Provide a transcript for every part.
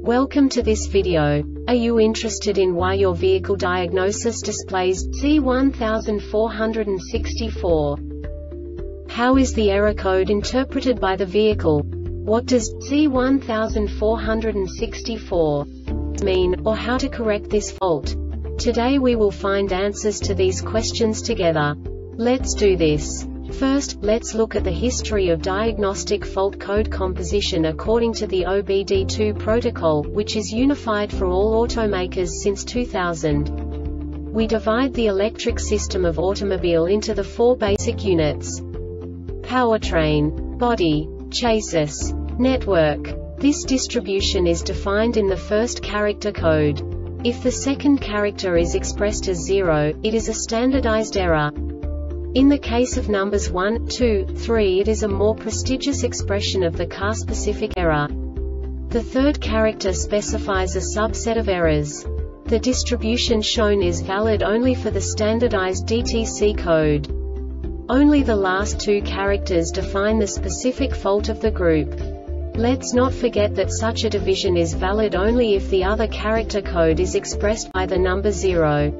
Welcome to this video. Are you interested in why your vehicle diagnosis displays C1464? How is the error code interpreted by the vehicle? What does C1464 mean, or how to correct this fault? Today we will find answers to these questions together. Let's do this. First, let's look at the history of diagnostic fault code composition according to the OBD2 protocol, which is unified for all automakers since 2000. We divide the electric system of automobile into the four basic units: powertrain, body, chassis, network. This distribution is defined in the first character code. If the second character is expressed as 0, it is a standardized error. In the case of numbers 1, 2, 3, it is a more prestigious expression of the car-specific error. The third character specifies a subset of errors. The distribution shown is valid only for the standardized DTC code. Only the last two characters define the specific fault of the group. Let's not forget that such a division is valid only if the other character code is expressed by the number 0.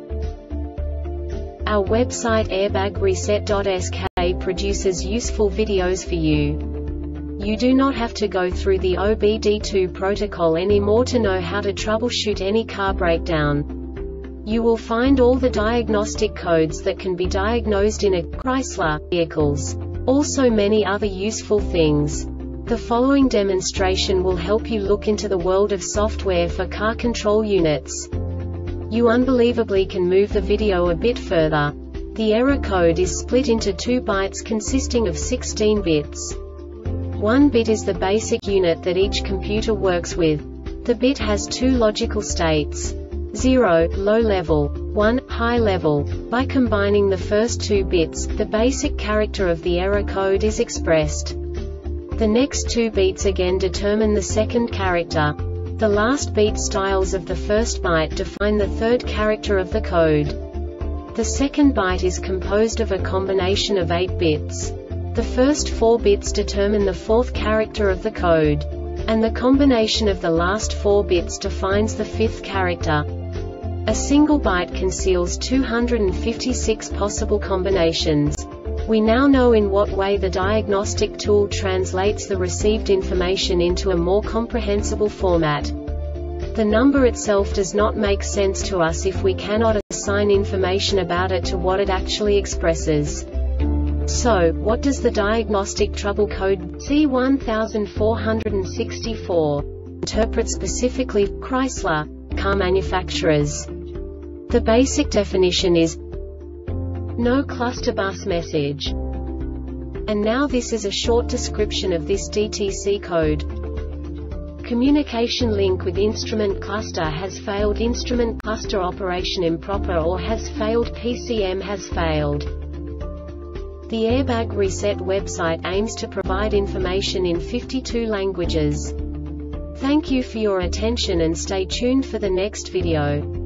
Our website airbagreset.sk produces useful videos for you. You do not have to go through the OBD2 protocol anymore to know how to troubleshoot any car breakdown. You will find all the diagnostic codes that can be diagnosed in a Chrysler vehicles. Also many other useful things. The following demonstration will help you look into the world of software for car control units. You unbelievably can move the video a bit further. The error code is split into 2 bytes consisting of 16 bits. 1 bit is the basic unit that each computer works with. The bit has 2 logical states: 0, low level, 1, high level. By combining the first 2 bits, the basic character of the error code is expressed. The next 2 beats again determine the second character. The last beat styles of the first byte define the third character of the code. The second byte is composed of a combination of 8 bits. The first 4 bits determine the fourth character of the code. And the combination of the last 4 bits defines the fifth character. A single byte conceals 256 possible combinations. We now know in what way the diagnostic tool translates the received information into a more comprehensible format. The number itself does not make sense to us if we cannot assign information about it to what it actually expresses. So, what does the diagnostic trouble code C1464 interpret specifically for Chrysler car manufacturers? The basic definition is no cluster bus message. And now this is a short description of this DTC code. Communication link with instrument cluster has failed. Instrument cluster operation improper or has failed. PCM has failed. The Airbag Reset website aims to provide information in 52 languages. Thank you for your attention and stay tuned for the next video.